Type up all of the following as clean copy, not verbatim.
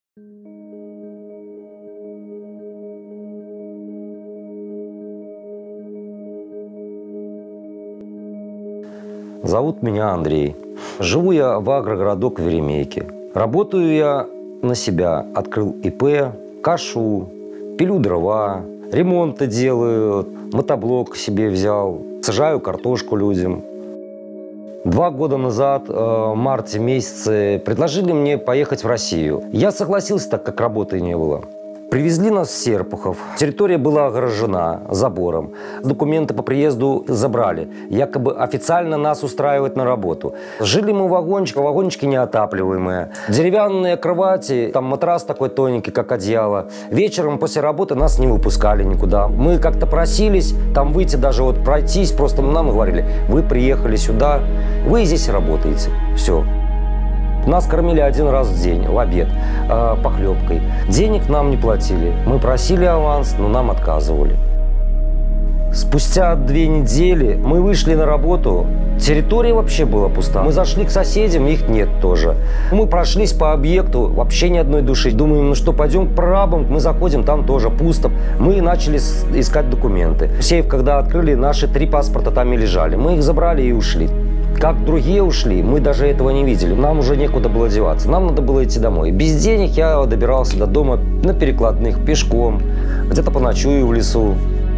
Зовут меня Андрей. Живу я в агрогородок Веремейки. Работаю я на себя. Открыл ИП, кашу, пилю дрова, ремонты делаю, мотоблок себе взял, сажаю картошку людям. 2 года назад, в марте месяце, предложили мне поехать в Россию. Я согласился, так как работы не было. Привезли нас в Серпухов. Территория была огорожена забором. Документы по приезду забрали. Якобы официально нас устраивать на работу. Жили мы в вагончиках, вагончики неотапливаемые. Деревянные кровати, там матрас такой тоненький, как одеяло. Вечером после работы нас не выпускали никуда. Мы как-то просились там выйти, даже вот пройтись. Просто нам говорили: вы приехали сюда, вы здесь работаете. Все. Нас кормили 1 раз в день, в обед, похлебкой. Денег нам не платили. Мы просили аванс, но нам отказывали. Спустя 2 недели мы вышли на работу. Территория вообще была пуста. Мы зашли к соседям, их нет тоже. Мы прошлись по объекту, вообще ни одной души. Думаем, ну что, пойдем к прорабам. Мы заходим, там тоже пусто. Мы начали искать документы. Сейф, когда открыли, наши 3 паспорта там и лежали. Мы их забрали и ушли. Как другие ушли, мы даже этого не видели. Нам уже некуда было деваться. Нам надо было идти домой. Без денег я добирался до дома на перекладных, пешком. Где-то поночую в лесу.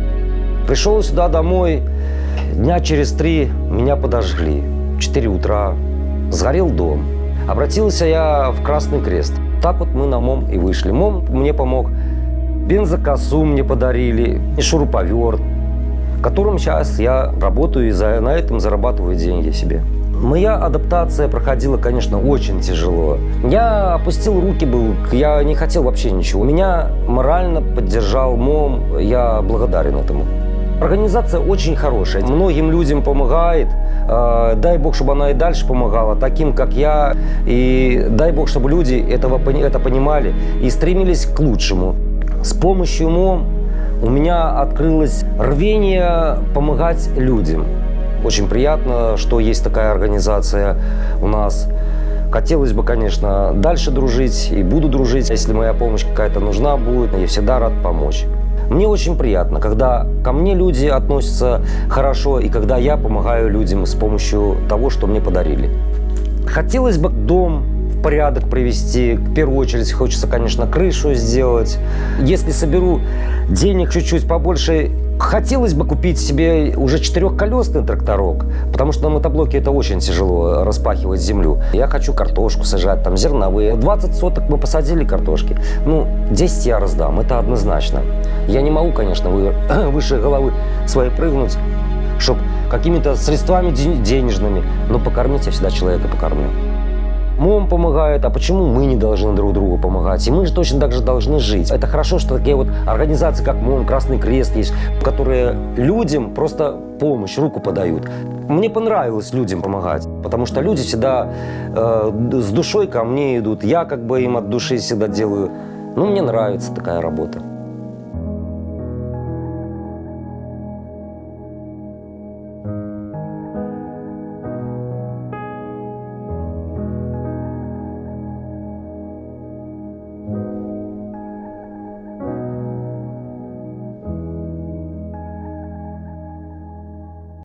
Пришел сюда домой. Дня через 3 меня подожгли. 4 утра. Сгорел дом. Обратился я в Красный Крест. Так вот мы на МОМ и вышли. МОМ мне помог. Бензокосу мне подарили. И шуруповерт, которым сейчас я работаю и на этом зарабатываю деньги себе. Моя адаптация проходила, конечно, очень тяжело. Я опустил руки был, я не хотел вообще ничего. Меня морально поддержал МОМ, я благодарен этому. Организация очень хорошая, многим людям помогает. Дай бог, чтобы она и дальше помогала, таким как я. И дай бог, чтобы люди это понимали и стремились к лучшему. С помощью МОМ у меня открылось рвение помогать людям. Очень приятно, что есть такая организация у нас. Хотелось бы, конечно, дальше дружить и буду дружить. Если моя помощь какая-то нужна будет, я всегда рад помочь. Мне очень приятно, когда ко мне люди относятся хорошо и когда я помогаю людям с помощью того, что мне подарили. Хотелось бы дом в порядок привести. В первую очередь хочется, конечно, крышу сделать. Если соберу денег чуть-чуть побольше, хотелось бы купить себе уже 4-колесный тракторок, потому что на мотоблоке это очень тяжело распахивать землю. Я хочу картошку сажать, там зерновые. 20 соток мы посадили картошки. Ну, 10 я раздам, это однозначно. Я не могу, конечно, выше головы своей прыгнуть, чтобы какими-то средствами денежными, но покормить я всегда человека покормлю. МОМ помогает, а почему мы не должны друг другу помогать? И мы же точно так же должны жить. Это хорошо, что такие вот организации, как МОМ, Красный Крест есть, которые людям просто помощь, руку подают. Мне понравилось людям помогать, потому что люди всегда с душой ко мне идут. Я как бы им от души всегда делаю. Ну, мне нравится такая работа.